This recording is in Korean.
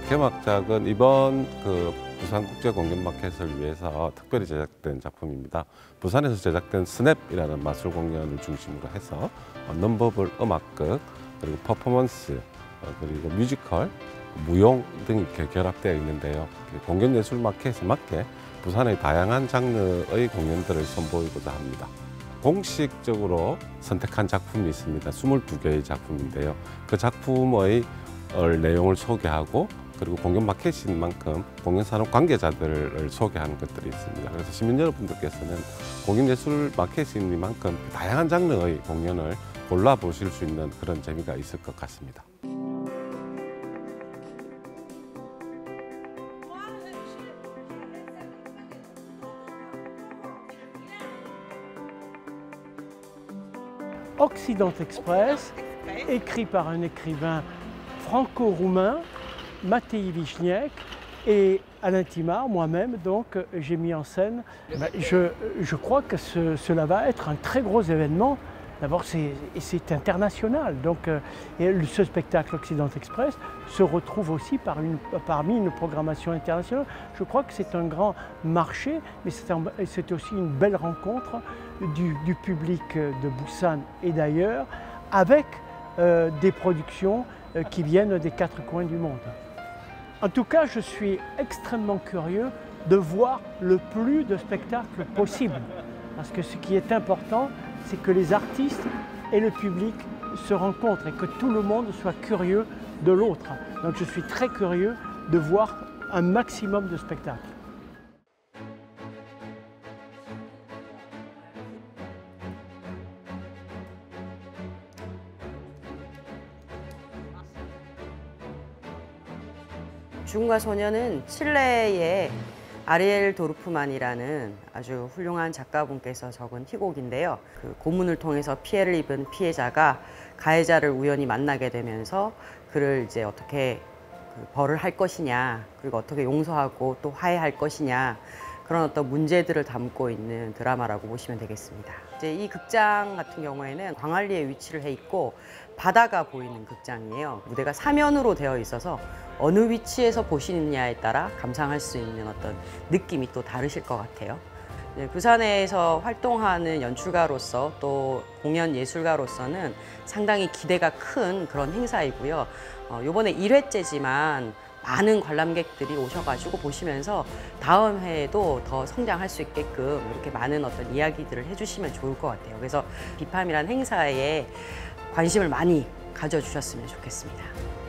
개막작은 이번 부산국제공연마켓을 위해서 특별히 제작된 작품입니다. 부산에서 제작된 스냅이라는 마술 공연을 중심으로 해서 넘버블 음악극, 그리고 퍼포먼스, 그리고 뮤지컬, 무용 등이 이렇게 결합되어 있는데요. 공연 예술 마켓에 맞게 부산의 다양한 장르의 공연들을 선보이고자 합니다. 공식적으로 선택한 작품이 있습니다. 22개의 작품인데요. 그 작품의 내용을 소개하고 그리고 공연 마켓인 만큼 공연산업 관계자들을 소개하는 것들이 있습니다. 그래서 시민 여러분들께서는 공연예술 마켓인 만큼 다양한 장르의 공연을 골라보실 수 있는 그런 재미가 있을 것 같습니다. Occident Express, écrit par un écrivain franco-roumain, Matei Vichniac, et Alain Timard, moi-même, donc j'ai mis en scène. Je crois que cela va être un très gros événement. D'abord, c'est international, donc ce spectacle Occident Express se retrouve aussi parmi une programmation internationale. Je crois que c'est un grand marché, mais c'est aussi une belle rencontre du public de Busan et d'ailleurs, avec des productions qui viennent des quatre coins du monde. En tout cas, je suis extrêmement curieux de voir le plus de spectacles possible, parce que ce qui est important, c'est que les artistes et le public se rencontrent et que tout le monde soit curieux de l'autre. Donc je suis très curieux de voir un maximum de spectacles. 죽음과 소녀는 칠레의 아리엘 도르프만이라는 아주 훌륭한 작가분께서 적은 희곡인데요. 그 고문을 통해서 피해를 입은 피해자가 가해자를 우연히 만나게 되면서 그를 이제 어떻게 벌을 할 것이냐, 그리고 어떻게 용서하고 또 화해할 것이냐, 그런 어떤 문제들을 담고 있는 드라마라고 보시면 되겠습니다. 이제 이 극장 같은 경우에는 광안리에 위치를 해 있고 바다가 보이는 극장이에요. 무대가 사면으로 되어 있어서 어느 위치에서 보시느냐에 따라 감상할 수 있는 어떤 느낌이 또 다르실 것 같아요. 부산에서 활동하는 연출가로서 또 공연 예술가로서는 상당히 기대가 큰 그런 행사이고요. 이번에 1회째지만 많은 관람객들이 오셔가지고 보시면서 다음 해에도 더 성장할 수 있게끔 이렇게 많은 어떤 이야기들을 해주시면 좋을 것 같아요. 그래서 비팜이라는 행사에 관심을 많이 가져주셨으면 좋겠습니다.